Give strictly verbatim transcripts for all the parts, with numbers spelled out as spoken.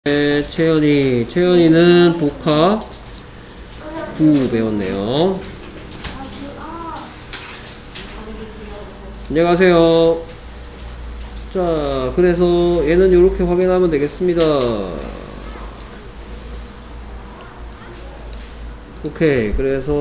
네, 채연이, 채연이는 복화 구 배웠네요. 안녕하세요. 자, 그래서 얘는 이렇게 확인하면 되겠습니다. 오케이, 그래서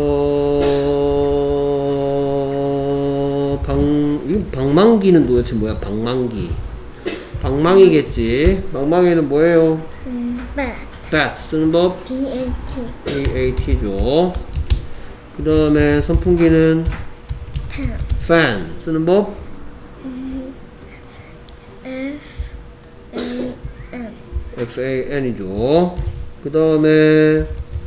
방, 이 방망기는 도대체 뭐야? 방망기. 방망이겠지. 방망이는 뭐예요? 음, bat. bat 쓰는 법 bat. bat죠. 그 다음에 선풍기는 fan. fan 쓰는 법 음, f a n. fan이죠. 그 다음에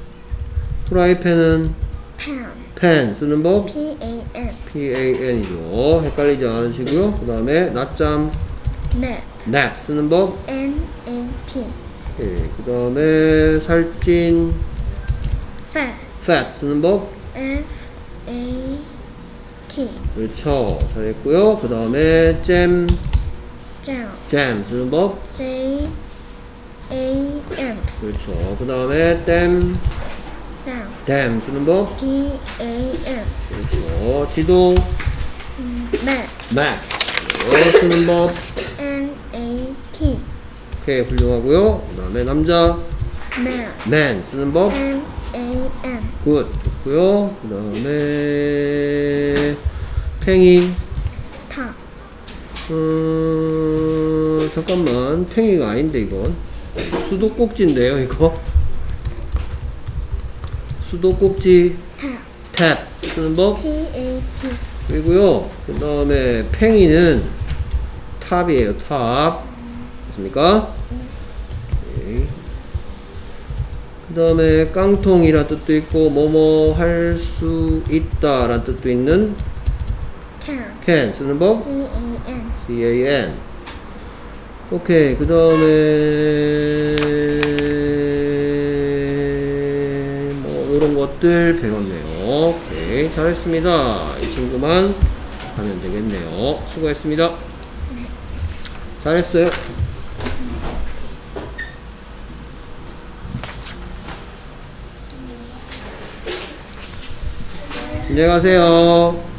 프라이팬은 pan. pan 쓰는 법 p a n. pan이죠. 헷갈리지 않으시고요. 그 다음에 낮잠 nap. nap 쓰는 법 n a p. 예, 그 다음에 살찐 fat. fat 쓰는 법 f a t. 그렇죠. 잘했고요. 그 다음에 잼 jam. jam 쓰는 법 j a m. 그렇죠. 그 다음에 댐 down. 댐 쓰는 법 d a m. 그렇죠. 지도 음, map. map 쓰는 법 n a p. 오케이, 훌륭하고요. 그 다음에 남자 man. man 쓰는 법 m a n. 굿, 좋고요. 그 다음에 팽이 top. 음, 잠깐만, 팽이가 아닌데 이건 수도꼭지인데요. 이거 수도꼭지 tap. 탭 쓰는 법 t a p. 그리고요, 그 다음에 팽이는 탑이에요. 탑 됐습니까? 그 다음에 깡통이란 뜻도 있고 뭐뭐 할 수 있다 란 뜻도 있는 can. can 쓰는 법 c a n. can. 오케이, 그 다음에 뭐 이런 것들 배웠네요. 오케이, 잘했습니다. 이 친구만 하면 되겠네요. 수고했습니다. 잘했어요. 안녕히 가세요.